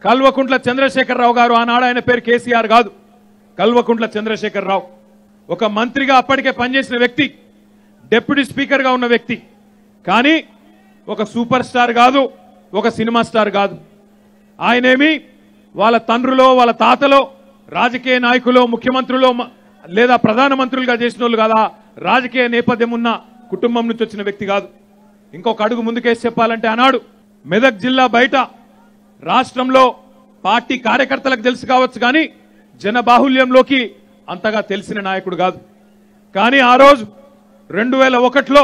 కల్వకుంట్ల చంద్రశేఖరరావు గారు, ఆనాడు ఆయన పేరు కేసీఆర్ కాదు, కల్వకుంట్ల చంద్రశేఖరరావు, ఒక మంత్రిగా అప్పటికే పనిచేసిన వ్యక్తి, డిప్యూటీ స్పీకర్గా ఉన్న వ్యక్తి, కానీ ఒక సూపర్ స్టార్ కాదు, ఒక సినిమా స్టార్ కాదు. ఆయనేమి వాళ్ళ తండ్రులో వాళ్ళ తాతలో రాజకీయ నాయకులు, ముఖ్యమంత్రులు లేదా ప్రధానమంత్రులుగా చేసిన వాళ్ళు కాదా, రాజకీయ నేపథ్యం ఉన్న కుటుంబం నుంచి వచ్చిన వ్యక్తి కాదు. ఇంకొక అడుగు ముందుకేసి చెప్పాలంటే ఆనాడు మెదక్ జిల్లా బయట రాష్ట్రంలో పార్టీ కార్యకర్తలకు తెలుసు కావచ్చు, కానీ జనబాహుల్యంలోకి అంతగా తెలిసిన నాయకుడు కాదు. కానీ ఆ రోజు 2001లో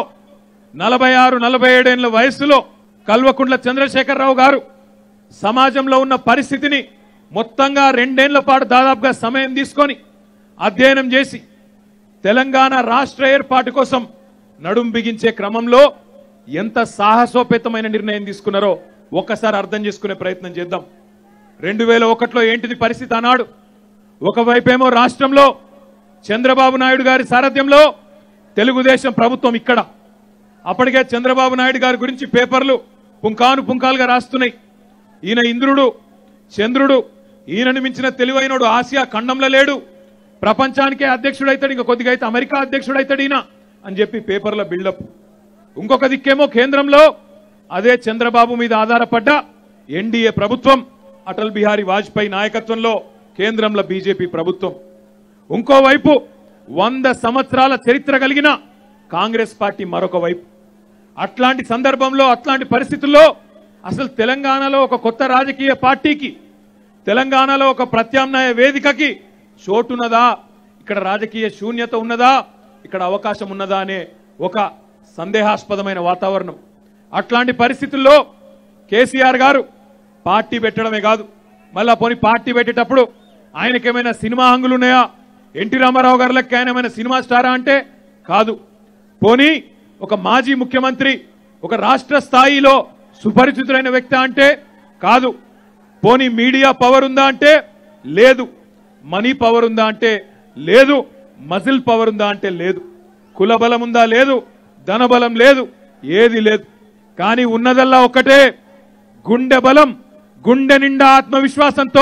46-47 ఏళ్ల వయసులో కల్వకుంట్ల చంద్రశేఖరరావు గారు సమాజంలో ఉన్న పరిస్థితిని మొత్తంగా 2 ఏళ్ల పాటు దాదాపుగా సమయం తీసుకొని అధ్యయనం చేసి తెలంగాణ రాష్ట్ర ఏర్పాటు కోసం నడుం బిగించే క్రమంలో ఎంత సాహసోపేతమైన నిర్ణయం తీసుకున్నారో ఒక్కసారి అర్థం చేసుకునే ప్రయత్నం చేద్దాం. 2001లో ఏంటిది పరిస్థితి అన్నాడు? ఒకవైపేమో రాష్ట్రంలో చంద్రబాబు నాయుడు గారి సారథ్యంలో తెలుగుదేశం ప్రభుత్వం, ఇక్కడ అప్పటికే చంద్రబాబు నాయుడు గారి గురించి పేపర్లు పుంకాలుగా రాస్తున్నాయి. ఈయన ఇంద్రుడు, చంద్రుడు, ఈయనను మించిన తెలివైనడు ఆసియా ఖండంలో లేడు, ప్రపంచానికే అధ్యక్షుడు అవుతాడు, ఇంకా కొద్దిగా అయితే అమెరికా అధ్యక్షుడు అవుతాడు ఈయన అని చెప్పి పేపర్ల బిల్డప్. ఇంకొక దిక్కేమో కేంద్రంలో అదే చంద్రబాబు మీద ఆధారపడ్డ ఎన్డీఏ ప్రభుత్వం, అటల్ బిహారీ వాజ్పేయి నాయకత్వంలో కేంద్రంలో బీజేపీ ప్రభుత్వం. ఇంకోవైపు 100 సంవత్సరాల చరిత్ర కలిగిన కాంగ్రెస్ పార్టీ మరొక వైపు. అట్లాంటి సందర్భంలో, అట్లాంటి పరిస్థితుల్లో అసలు తెలంగాణలో ఒక కొత్త రాజకీయ పార్టీకి, తెలంగాణలో ఒక ప్రత్యామ్నాయ వేదికకి చోటున్నదా, ఇక్కడ రాజకీయ శూన్యత ఉన్నదా, ఇక్కడ అవకాశం ఉన్నదా అనే ఒక సందేహాస్పదమైన వాతావరణం. అట్లాంటి పరిస్థితుల్లో కేసీఆర్ గారు పార్టీ పెట్టడమే కాదు, మళ్ళా పోనీ పార్టీ పెట్టేటప్పుడు ఆయనకేమైనా సినిమా హంగులు ఉన్నాయా, ఎన్టీ రామారావు గారి లెక్క ఆయన ఏమైనా సినిమా స్టారా అంటే కాదు. పోనీ ఒక మాజీ ముఖ్యమంత్రి, ఒక రాష్ట్ర స్థాయిలో సుపరిచితులైన వ్యక్తి అంటే కాదు. పోనీ మీడియా పవర్ ఉందా అంటే లేదు, మనీ పవర్ ఉందా అంటే లేదు, మజిల్ పవర్ ఉందా అంటే లేదు, కుల బలం ఉందా లేదు, ధనబలం లేదు, ఏది లేదు. కానీ ఉన్నదల్లా ఒక్కటే, గుండె బలం, గుండె నిండా ఆత్మవిశ్వాసంతో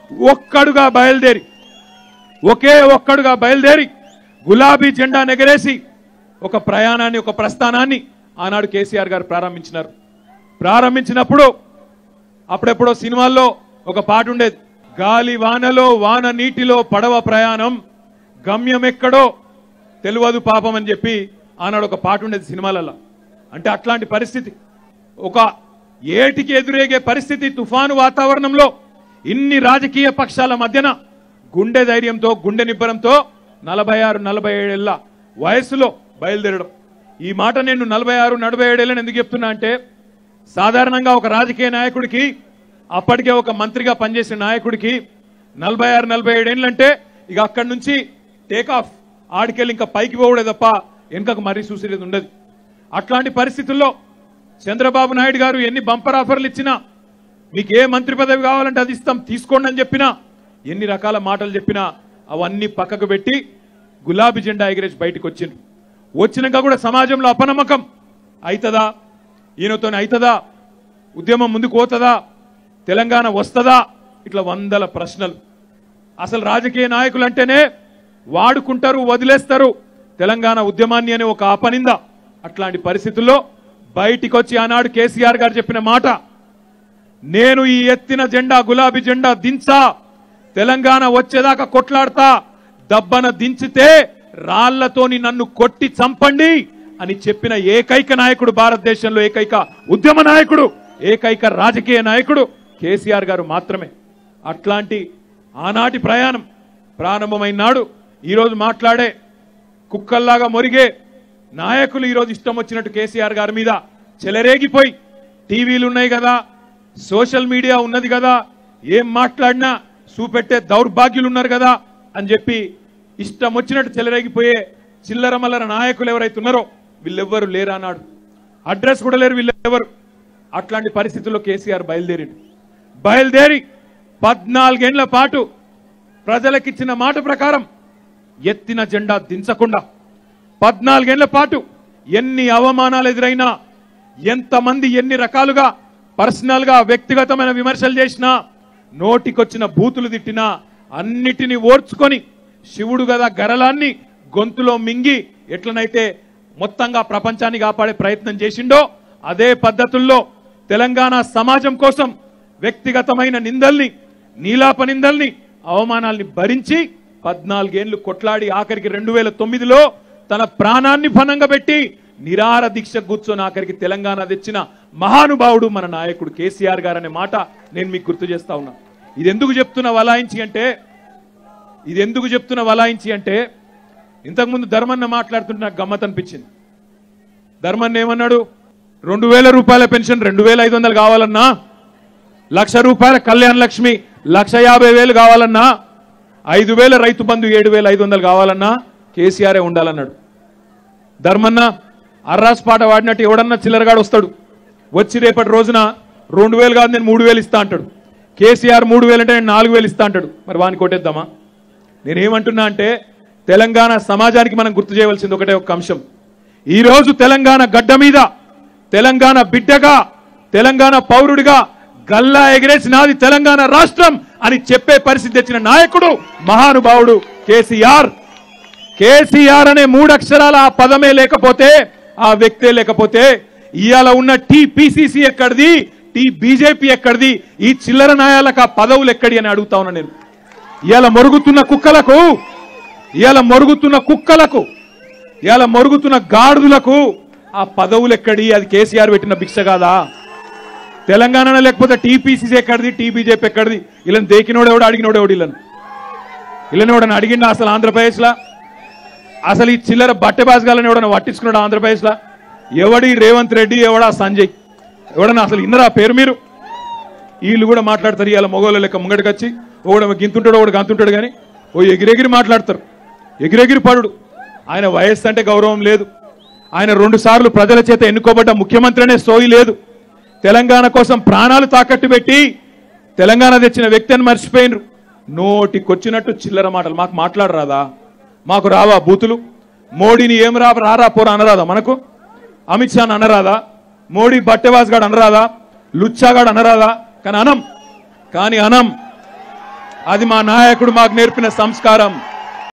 ఒకే ఒక్కడుగా బయలుదేరి గులాబీ జెండా నెగరేసి ఒక ప్రయాణాన్ని, ఒక ప్రస్థానాన్ని ఆనాడు కేసీఆర్ గారు ప్రారంభించినారు. ప్రారంభించినప్పుడు అప్పుడెప్పుడో సినిమాల్లో ఒక పాట ఉండేది, గాలి వానలో వాన నీటిలో పడవ ప్రయాణం, గమ్యం ఎక్కడో తెలియదు పాపం అని చెప్పి ఆనాడు ఒక పాట ఉండేది సినిమాలలో. అంటే అట్లాంటి పరిస్థితి, ఒక ఏటికి ఎదురేగే పరిస్థితి, తుఫాను వాతావరణంలో ఇన్ని రాజకీయ పక్షాల మధ్యన గుండె ధైర్యంతో, గుండె నిబ్బరంతో 46-47 ఏళ్ల వయసులో బయలుదేరడం. ఈ మాట నేను 46-47 ఏళ్ళని ఎందుకు చెప్తున్నా అంటే, సాధారణంగా ఒక రాజకీయ నాయకుడికి, అప్పటికే ఒక మంత్రిగా పనిచేసిన నాయకుడికి 46-47 ఏళ్ళంటే ఇక అక్కడి నుంచి టేక్ ఆఫ్, ఆడికెళ్ళి ఇంకా పైకి పోవడే తప్ప వెనుకకు మరీ చూసేది ఉండదు. అట్లాంటి పరిస్థితుల్లో చంద్రబాబు నాయుడు గారు ఎన్ని బంపర్ ఆఫర్లు ఇచ్చినా, మీకు ఏ మంత్రి పదవి కావాలంటే అది ఇస్తాం తీసుకోండి అని చెప్పినా, ఎన్ని రకాల మాటలు చెప్పినా అవన్నీ పక్కకు పెట్టి గులాబీ జెండా ఎగిరేసి బయటకు వచ్చింది. వచ్చినాక కూడా సమాజంలో అపనమ్మకం అవుతుందా, ఈయనతో అవుతుందా, ఉద్యమం ముందుకు పోతుందా, తెలంగాణ వస్తుందా, ఇట్లా 100 ప్రశ్నలు. అసలు రాజకీయ నాయకులు అంటేనే వాడుకుంటారు, వదిలేస్తారు తెలంగాణ ఉద్యమాన్ని అనే ఒక అపనింద. అట్లాంటి పరిస్థితుల్లో బయటికి వచ్చి ఆనాడు కేసీఆర్ గారు చెప్పిన మాట, నేను ఈ ఎత్తిన జెండా గులాబీ జెండా దించా, తెలంగాణ వచ్చేదాకా కొట్లాడతా, దబ్బన దించితే రాళ్లతోని నన్ను కొట్టి చంపండి అని చెప్పిన ఏకైక నాయకుడు భారతదేశంలో, ఏకైక ఉద్యమ నాయకుడు, ఏకైక రాజకీయ నాయకుడు కేసీఆర్ గారు మాత్రమే. అట్లాంటి ఆనాటి ప్రయాణం ప్రారంభమైన నాడు ఈరోజు మాట్లాడే కుక్కల్లాగా మొరిగే నాయకులు ఈరోజు ఇష్టం వచ్చినట్టు కేసీఆర్ గారి మీద చెలరేగిపోయి, టీవీలు ఉన్నాయి కదా, సోషల్ మీడియా ఉన్నది కదా, ఏం మాట్లాడినా చూపెట్టే దౌర్భాగ్యులు ఉన్నారు కదా అని చెప్పి ఇష్టం వచ్చినట్టు చెలరేగిపోయే చిల్లర మల్లర నాయకులు ఎవరైతే ఉన్నారో వీళ్ళెవ్వరు లేరా అన్నాడు. అడ్రస్ కూడా లేరు వీళ్ళెవరు. అట్లాంటి పరిస్థితుల్లో కేసీఆర్ బయలుదేరి 14 ఏళ్ల పాటు ప్రజలకిచ్చిన మాట ప్రకారం ఎత్తిన జెండా దించకుండా 14 ఏళ్ల పాటు ఎన్ని అవమానాలు ఎదురైనా, ఎంతమంది ఎన్ని రకాలుగా పర్సనల్ గా వ్యక్తిగతమైన విమర్శలు చేసినా, నోటికొచ్చిన బూతులు తిట్టినా అన్నిటినీ ఓర్చుకొని శివుడు గదా గరలాన్ని గొంతులో మింగి ఎట్లనైతే మొత్తంగా ప్రపంచాన్ని కాపాడే ప్రయత్నం చేసిండో అదే పద్ధతుల్లో తెలంగాణ సమాజం కోసం వ్యక్తిగతమైన నిందల్ని నీలాప నిందల్ని అవమానాల్ని భరించి 14 ఏళ్లు కొట్లాడి ఆఖరికి 2009లో తన ప్రాణాన్ని ఫనంగా పెట్టి నిరార దీక్ష కూర్చొని ఆఖరికి తెలంగాణ తెచ్చిన మహానుభావుడు మన నాయకుడు కేసీఆర్ గారు అనే మాట నేను మీకు గుర్తు చేస్తా ఉన్నా. ఇది ఎందుకు చెప్తున్నా వలాయించి అంటే ఇంతకుముందు ధర్మన్న మాట్లాడుతుంటే నాకు గమ్మత్ అనిపించింది. ధర్మన్న ఏమన్నాడు, 2000 రూపాయల పెన్షన్ 2500 కావాలన్నా, 1,00,000 రూపాయల కళ్యాణ లక్ష్మి 1,50,000 కావాలన్నా, 5,000 రైతు బంధు 7,500 కావాలన్నా కేసీఆర్ ఉండాలన్నాడు. ధర్మన్న అర్రాస్ పాట వాడినట్టు ఎవడన్నా చిల్లరగాడు వస్తాడు, వచ్చి రేపటి రోజున 2,000 కాదు నేను 3,000 ఇస్తా అంటాడు. కేసీఆర్ 3,000 అంటే నేను 4,000 ఇస్తా అంటాడు. మరి వాని కొట్టేద్దామా? నేనేమంటున్నా అంటే తెలంగాణ సమాజానికి మనం గుర్తు చేయవలసింది ఒకటే ఒక అంశం. ఈ రోజు తెలంగాణ గడ్డ మీద తెలంగాణ బిడ్డగా తెలంగాణ పౌరుడిగా గల్లా ఎగిరేసి నాది తెలంగాణ రాష్ట్రం అని చెప్పే పరిస్థితి తెచ్చిన నాయకుడు మహానుభావుడు కేసీఆర్. కేసీఆర్ అనే 3 అక్షరాల ఆ పదమే లేకపోతే, ఆ వ్యక్తే లేకపోతే ఇవాళ ఉన్న టీపీసీసీ ఎక్కడిది, బీజేపీ ఎక్కడిది, ఈ చిల్లర నాయాలకు ఆ పదవులు ఎక్కడి అని అడుగుతా ఉన్నా నేను. ఇవాళ మొరుగుతున్న కుక్కలకు ఇవాళ మొరుగుతున్న గాడుదులకు ఆ పదవులు ఎక్కడి? అది కేసీఆర్ పెట్టిన భిక్ష కాదా? తెలంగాణ లేకపోతే టీపీసీసీ ఎక్కడిది, బీజేపీ ఎక్కడిది? వీళ్ళని దేకినోడెవడు, అడిగినోడెవడు? వీళ్ళని అడిగిండా అసలు ఆంధ్రప్రదేశ్లా? అసలు ఈ చిల్లర బట్టె బాజగాలని ఎవడన్నా పట్టించుకున్నాడు ఆంధ్రప్రదేశ్లో? ఎవడి రేవంత్ రెడ్డి, ఎవడా సంజయ్, ఎవడన్నా అసలు ఇన్నరా పేరు మీరు? వీళ్ళు కూడా మాట్లాడతారు ఇవాళ మొగోళ్ళ లెక్క ముంగడికి వచ్చి, ఒకడు గింతుంటాడు ఒకడు గంతుంటాడు కానీ ఓ ఎగిరెగిరి మాట్లాడతారు, ఎగిరెగిరి పడుడు. ఆయన వయస్సు అంటే గౌరవం లేదు, ఆయన 2 సార్లు ప్రజల చేత ఎన్నుకోబడ్డ ముఖ్యమంత్రి అనే సోయి లేదు. తెలంగాణ కోసం ప్రాణాలు తాకట్టు పెట్టి తెలంగాణ తెచ్చిన వ్యక్తి అని మర్చిపోయినరు. నోటికొచ్చినట్టు చిల్లర మాటలు. మాకు మాట్లాడరాదా? మాకు రావా బూతులు? మోడీని ఏం రారా పోరా అనరాదా? మనకు అమిత్ షాని అనరాదా? మోడీ బట్టెవాస్గాడు అనరాదా? లుచ్చాగాడు అనరాదా? కానీ అనం. అది మా నాయకుడు మాకు నేర్పిన సంస్కారం.